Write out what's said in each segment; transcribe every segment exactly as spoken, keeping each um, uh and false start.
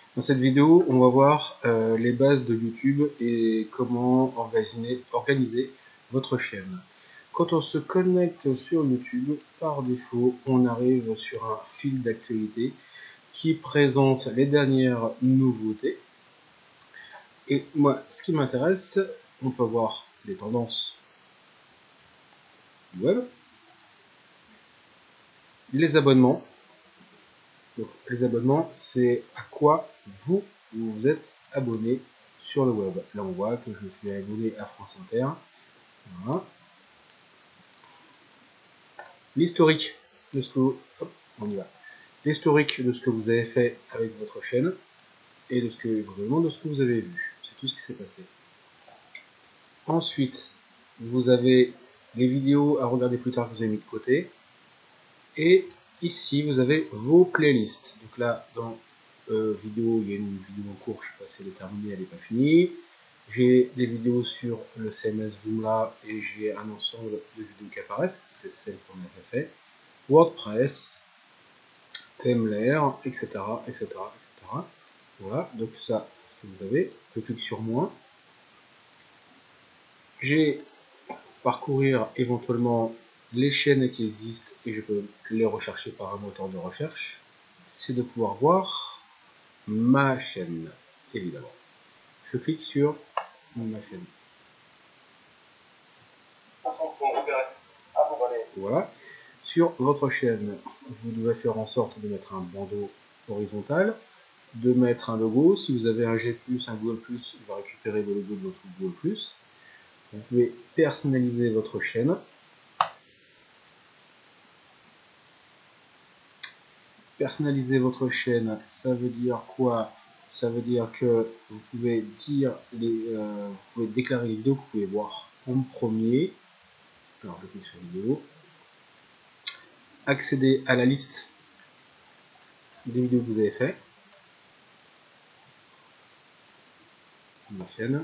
Dans cette vidéo, on va voir euh, les bases de YouTube et comment organiser, organiser votre chaîne. Quand on se connecte sur YouTube, par défaut, on arrive sur un fil d'actualité qui présente les dernières nouveautés. Et moi, ce qui m'intéresse, on peut voir les tendances du web, les abonnements. Donc, les abonnements, c'est à quoi vous vous êtes abonné sur le web. Là, on voit que je me suis abonné à France Inter. Voilà. L'historique de ce que vous... Hop, on y va. L'historique de ce que vous avez fait avec votre chaîne et de ce que éventuellement de ce que vous avez vu. C'est tout ce qui s'est passé. Ensuite, vous avez les vidéos à regarder plus tard que vous avez mis de côté. Et ici, vous avez vos playlists. Donc là, dans euh, vidéo, il y a une vidéo en cours, je ne sais pas si elle est terminée, elle n'est pas finie. J'ai des vidéos sur le C M S Joomla et j'ai un ensemble de vidéos qui apparaissent, c'est celle qu'on avait fait. WordPress, Themelair, et cetera, et cetera, et cetera. Voilà, donc ça, c'est ce que vous avez. Je clique sur moi. J'ai parcourir éventuellement les chaînes qui existent et je peux les rechercher par un moteur de recherche. C'est de pouvoir voir ma chaîne, évidemment. Je clique sur ma chaîne. Voilà. Sur votre chaîne, vous devez faire en sorte de mettre un bandeau horizontal, de mettre un logo. Si vous avez un G plus, un Google plus, il va récupérer le logo de votre Google plus. Vous pouvez personnaliser votre chaîne. Personnaliser votre chaîne, ça veut dire quoi? Ça veut dire que vous pouvez dire les, euh, vous pouvez déclarer les vidéos que vous pouvez voir en premier. Alors je clique sur vidéo. Accéder à la liste des vidéos que vous avez fait. Ma chaîne.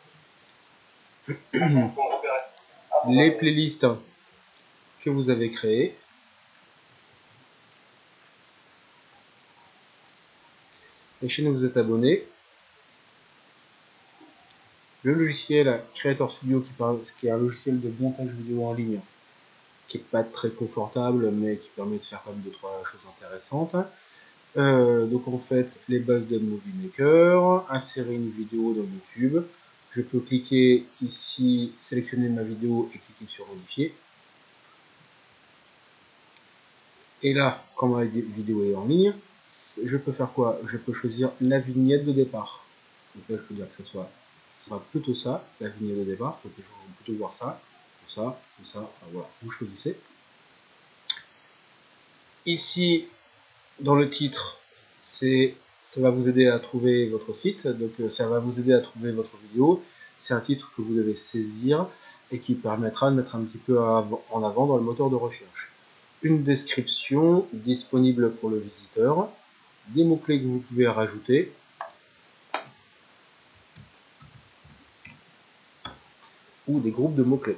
Les playlists que vous avez créées. Les chaînes où vous êtes abonné. Le logiciel Creator Studio qui, parle, qui est un logiciel de montage vidéo en ligne qui n'est pas très confortable mais qui permet de faire quand même deux trois choses intéressantes. Euh, donc en fait les bases de Movie Maker, insérer une vidéo dans YouTube. Je peux cliquer ici, sélectionner ma vidéo et cliquer sur modifier. Et là, quand ma vidéo est en ligne, je peux faire quoi? Je peux choisir la vignette de départ. Donc là, je peux dire que ce soit, ce sera plutôt ça, la vignette de départ. Donc je vais plutôt voir ça, tout ça, tout ça. Enfin, voilà, vous choisissez. Ici, dans le titre, c'est ça va vous aider à trouver votre site, donc ça va vous aider à trouver votre vidéo. C'est un titre que vous devez saisir et qui permettra de mettre un petit peu en avant dans le moteur de recherche. Une description disponible pour le visiteur, des mots-clés que vous pouvez rajouter, ou des groupes de mots-clés.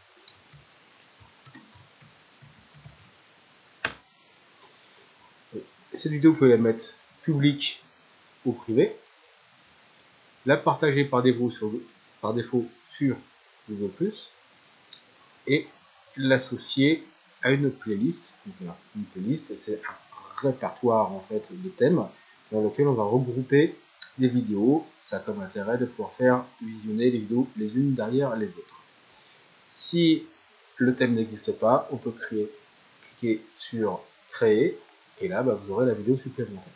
Cette vidéo, vous pouvez la mettre publique ou privée, la partager par défaut sur, par défaut sur Google plus, et l'associer à une playlist. Donc, une playlist, c'est un répertoire en fait de thèmes dans lequel on va regrouper des vidéos. Ça a comme intérêt de pouvoir faire visionner les vidéos les unes derrière les autres. Si le thème n'existe pas, on peut créer, cliquer sur créer et là bah, vous aurez la vidéo supplémentaire.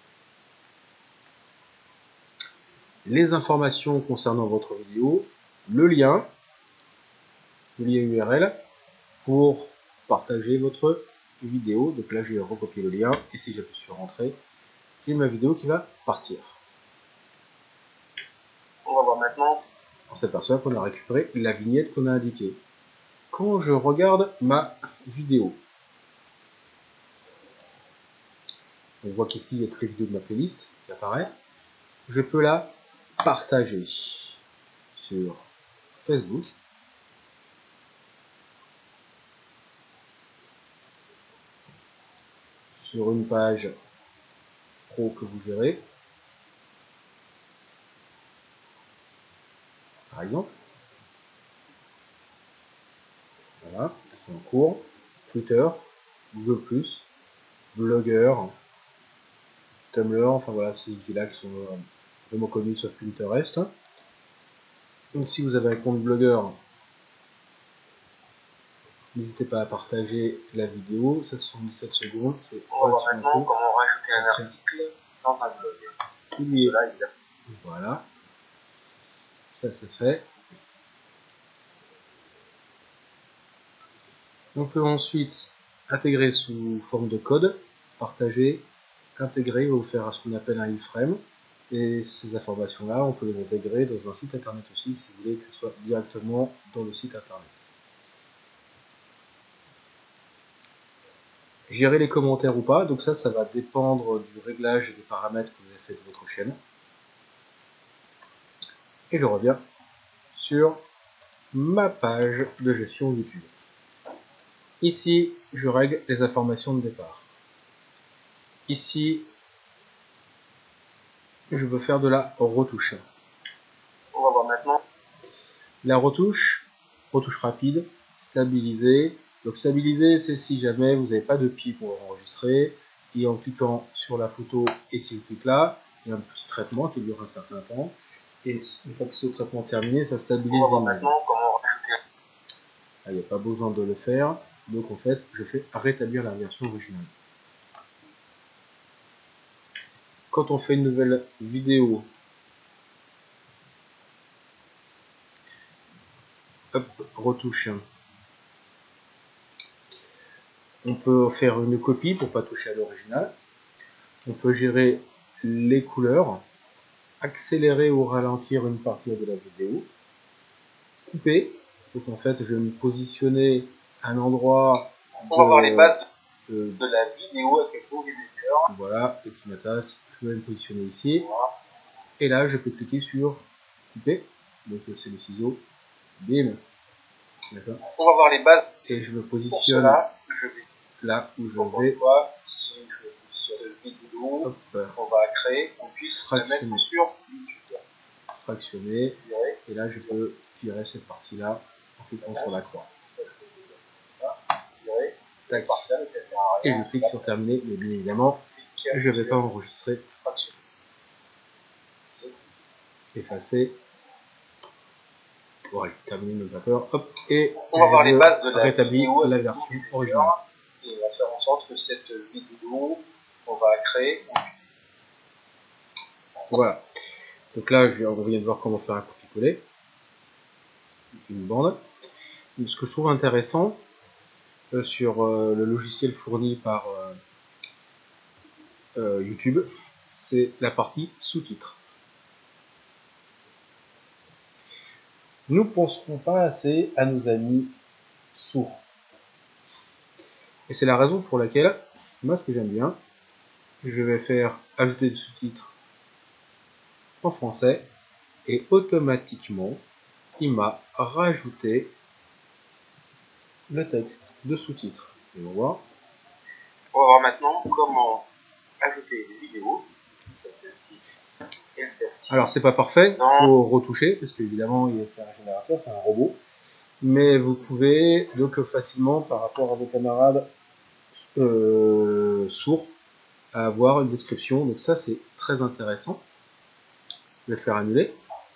Les informations concernant votre vidéo, le lien, le lien U R L pour partager votre vidéo. Donc là, je vais recopier le lien et si j'appuie sur Entrée, j'ai ma vidéo qui va partir. On va voir maintenant. On s'aperçoit qu'on a récupéré la vignette qu'on a indiquée. Quand je regarde ma vidéo, on voit qu'ici il y a toutes les vidéos de ma playlist qui apparaît. Je peux la partager sur Facebook. Sur une page pro que vous gérez. par exemple. Voilà, c'est en cours. Twitter, Google plus, Blogger, Tumblr, enfin voilà, ces outils-là qui sont euh, vraiment connus sauf Pinterest. Donc si vous avez un compte Blogger, n'hésitez pas à partager la vidéo, ça soixante-dix-sept secondes, c'est on va voir maintenant comment rajouter un article dans un blog. Publier. Voilà, ça c'est fait. On peut ensuite intégrer sous forme de code, partager, intégrer, il va vous faire ce qu'on appelle un iframe. Et ces informations-là, on peut les intégrer dans un site internet aussi, si vous voulez que ce soit directement dans le site internet. Gérer les commentaires ou pas, donc ça, ça va dépendre du réglage et des paramètres que vous avez fait de votre chaîne. Et je reviens sur ma page de gestion YouTube. Ici, je règle les informations de départ. Ici, je veux faire de la retouche. On va voir maintenant. La retouche, retouche rapide, stabiliser. Donc stabiliser, c'est si jamais vous n'avez pas de pied pour enregistrer. Et en cliquant sur la photo et si vous cliquez là, il y a un petit traitement qui dure un certain temps. Et une fois que ce traitement est terminé, ça stabilise on va voir maintenant comment rajouter. Il n'y a pas besoin de le faire. Donc en fait, je fais rétablir la version originale. Quand on fait une nouvelle vidéo, hop, retouche. On peut faire une copie pour ne pas toucher à l'original. On peut gérer les couleurs, accélérer ou ralentir une partie de la vidéo, couper. Donc en fait, je vais me positionner à un endroit. On va voir les bases de, de la vidéo avec le éditeur. Voilà, petit matas. Je vais me positionner ici. Voilà. Et là, je peux cliquer sur couper. Donc c'est le ciseau. Bim. On va voir les bases. Et je me positionne cela, je vais là où je Encore vais. Fois, si je vais sur le vidéo, Hop. on va créer, on puisse la mettre sur YouTube. Fractionner. Et là, je peux virer cette partie-là en cliquant sur la croix. Tac. Et je clique sur terminer, mais bien évidemment, je ne vais pas enregistrer. Effacer. Voilà, terminé, même pas peur. Hop. Et on va voir les bases de la rétablir vidéo la version originale. Et on va faire en sorte que cette vidéo, on va créer. Voilà. Donc là, je, on vient de voir comment faire un copier-coller. Une bande. Donc, ce que je trouve intéressant euh, sur euh, le logiciel fourni par euh, euh, YouTube, c'est la partie sous-titres. Nous ne penserons pas assez à nos amis sourds. Et c'est la raison pour laquelle, moi ce que j'aime bien, je vais faire ajouter des sous-titres en français et automatiquement, il m'a rajouté le texte de sous-titres. Et on va voir. On va voir maintenant comment ajouter des vidéos. Celle-ci et celle-ci. Alors c'est pas parfait, il faut retoucher parce qu'évidemment c'est un générateur, c'est un robot. Mais vous pouvez donc facilement par rapport à vos camarades euh, sourds avoir une description. Donc ça c'est très intéressant. Je vais le faire annuler.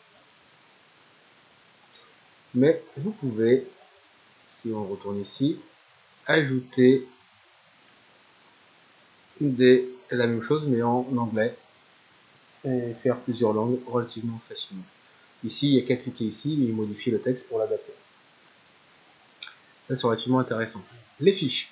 Mais vous pouvez, si on retourne ici, ajouter des, la même chose mais en anglais et faire plusieurs langues relativement facilement. Ici, il n'y a qu'à cliquer ici, mais il modifie le texte pour l'adapter. Ça, c'est relativement intéressant. Les fiches.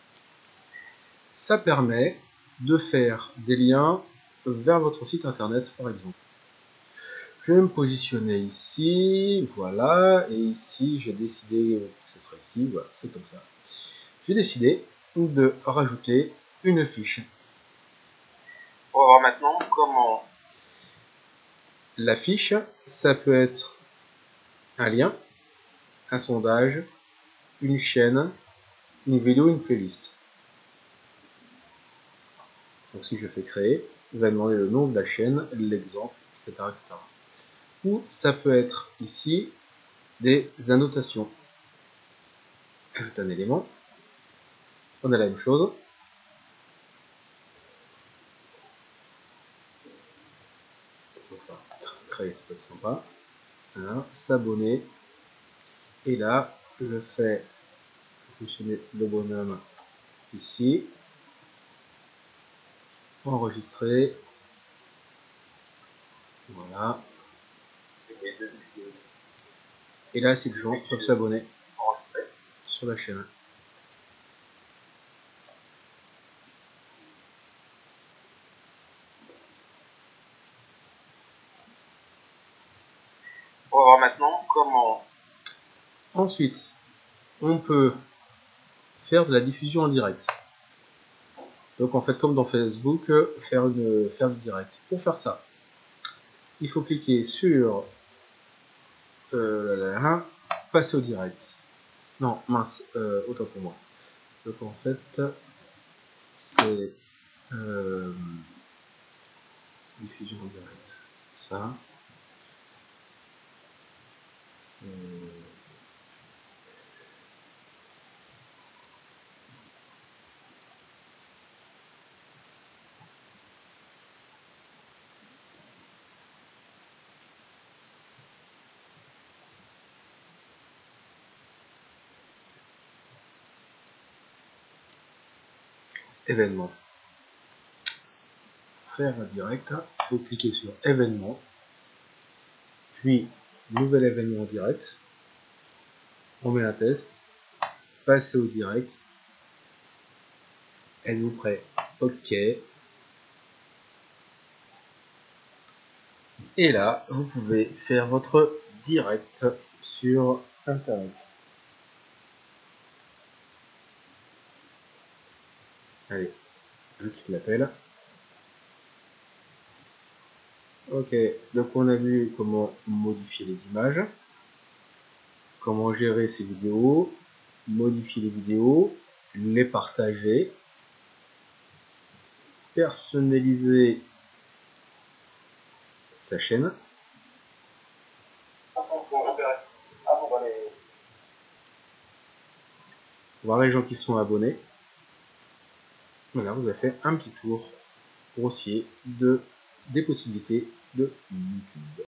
Ça permet de faire des liens vers votre site internet, par exemple. Je vais me positionner ici, voilà, et ici, j'ai décidé que ce serait ici, voilà, c'est comme ça. J'ai décidé de rajouter une fiche. On va voir maintenant comment... La fiche, ça peut être un lien, un sondage, une chaîne, une vidéo, une playlist. Donc si je fais créer, il va demander le nom de la chaîne, l'exemple, et cetera, et cetera. ou ça peut être ici des annotations. Ajoute un élément, on a la même chose. Enfin, créer, ça peut être sympa. Voilà, s'abonner. Et là, je fais fonctionner le bonhomme ici. Enregistrer. Voilà. Et là, ces gens peuvent s'abonner sur la chaîne. On va voir maintenant comment. Ensuite, on peut faire de la diffusion en direct. Donc en fait, comme dans Facebook, faire, une, faire du direct. Pour faire ça, il faut cliquer sur euh, là, là, là, passer au direct. Non, mince, euh, autant pour moi. Donc en fait, c'est euh, diffusion en direct. Ça. Euh, événement. Faire un direct, il faut cliquer sur événement, puis nouvel événement en direct. On met un test, passer au direct. Êtes-vous prêt? OK. Et là, vous pouvez faire votre direct sur Internet. Allez, je quitte l'appel. Ok, donc on a vu comment modifier les images, comment gérer ces vidéos, modifier les vidéos, les partager, personnaliser sa chaîne. Voir les gens qui sont abonnés. Voilà, vous avez fait un petit tour grossier de, des possibilités de YouTube.